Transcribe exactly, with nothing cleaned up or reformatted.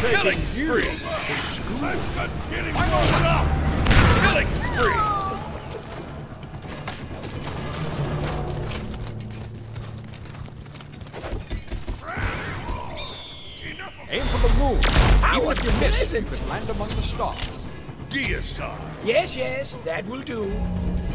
Killing spree! I'm just getting warmed up! Killing spree! Aim for the moon. Even if you miss, you could land among the stars. Deicide! Yes, yes, that will do.